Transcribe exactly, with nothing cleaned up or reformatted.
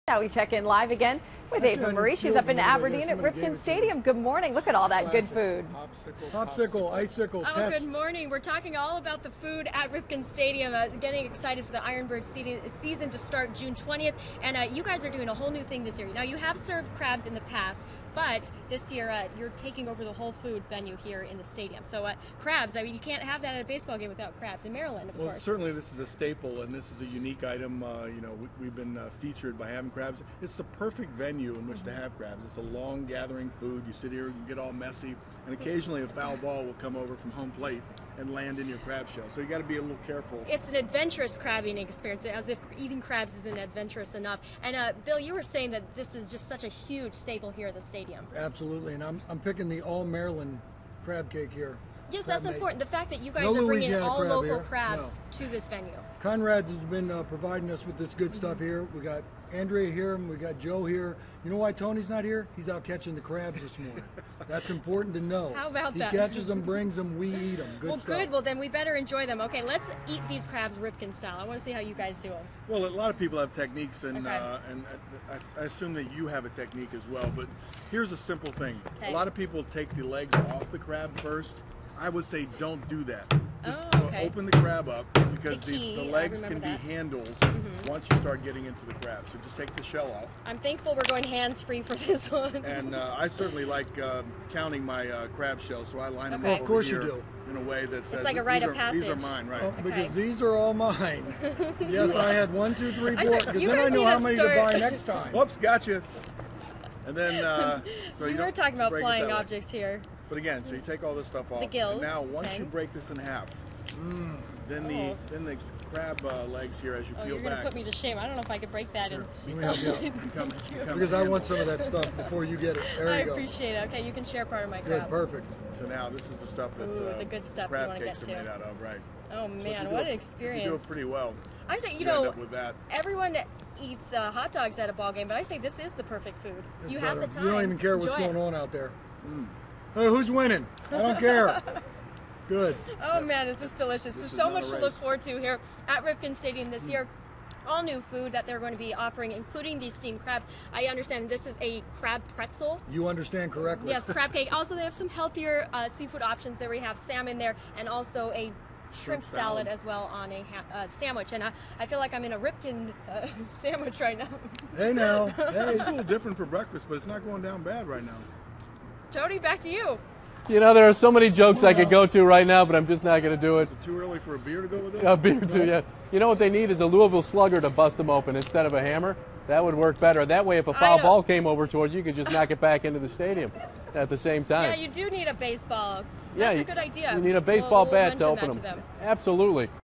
Now we check in live again with Ava Marie. She's up in Aberdeen at Ripken Stadium. Good morning. Look at all that good food. Popsicle, popsicle, icicle, Oh, test. good morning. We're talking all about the food at Ripken Stadium, uh, getting excited for the Ironbird season to start June twentieth. And uh, you guys are doing a whole new thing this year. Now, you have served crabs in the past, but this year uh, you're taking over the whole food venue here in the stadium. So uh, crabs, I mean, you can't have that at a baseball game without crabs in Maryland, of well, course. Certainly this is a staple, and this is a unique item. Uh, you know, we, we've been uh, featured by having crabs. It's the perfect venue in which mm-hmm. to have crabs. It's a long gathering food. You sit here and get all messy, and occasionally a foul ball will come over from home plate and land in your crab shell. So you got to be a little careful. It's an adventurous crabbing experience, as if eating crabs isn't adventurous enough. And uh, Bill, you were saying that this is just such a huge staple here at the stadium. Absolutely, and I'm, I'm picking the all Maryland crab cake here. Yes, crab that's made. important. The fact that you guys No are bringing Louisiana all crab local here. crabs No. to this venue. Conrad's has been uh, providing us with this good stuff mm-hmm. here. We got Andrea here, and we got Joe here. You know why Tony's not here? He's out catching the crabs this morning. That's important to know. How about he that? He catches them, brings them, we eat them. Good well, stuff. good. Well, then we better enjoy them. Okay, let's eat these crabs Ripken style. I want to see how you guys do them. Well, a lot of people have techniques, and okay. uh, and I, I assume that you have a technique as well. But here's a simple thing. Okay. A lot of people take the legs off the crab first. I would say don't do that. Just oh, okay. open the crab up, because the, key, the, the legs can that. be handles mm-hmm. once you start getting into the crab. So just take the shell off. I'm thankful we're going hands-free for this one. And uh, I certainly like uh, counting my uh, crab shells, so I line them okay. up of course over you here do. in a way that says it's like a rite these of are, passage. These are mine, right? Oh, okay. because these are all mine. Yes, I had one, two, three, four. Because then I knew how many start... to buy next time. Whoops, gotcha. And then, uh, so we you were don't talking about break flying it objects here. But again, so you take all this stuff off. The gills. And now, once okay. you break this in half, mm. then oh. the then the crab uh, legs here, as you oh, peel you're gonna back. put me to shame. I don't know if I could break that. Sure. in. Let me help you out. Become, become Because I want some of that stuff before you get it. There I you go. appreciate it. Okay, you can share part of my crab. Good, perfect. So now this is the stuff that Ooh, uh, the good stuff crab you want to cakes get are to. made out of, right? Oh So man, what it, an experience! You do it pretty well. I say, you, you know, end up with that. everyone eats uh, hot dogs at a ball game, but I say this is the perfect food. It's you better. have the time. You don't even care Enjoy what's it. going on out there. Mm. Hey, who's winning? I don't care. Good. Oh man, is this delicious. This There's is so not much a to race. look forward to here at Ripken Stadium this Mm. year. All new food that they're going to be offering, including these steamed crabs. I understand this is a crab pretzel. You understand correctly. Yes, crab cake. Also, they have some healthier uh, seafood options there. We have salmon there, and also a shrimp, Shrimp salad. salad as well on a ha uh, sandwich. And I, I feel like I'm in a Ripken uh, sandwich right now. Hey now. Hey. It's a little different for breakfast, but it's not going down bad right now. Tony, back to you. You know, there are so many jokes I could go to right now, but I'm just not going to do it. Is it too early for a beer to go with it? A beer too, yeah. You know what they need is a Louisville Slugger to bust them open instead of a hammer. That would work better. That way, if a foul ball came over towards you, you could just knock it back into the stadium at the same time. Yeah, you do need a baseball. That's yeah, a good idea. You need a baseball we'll, we'll bat to open them. them. Absolutely.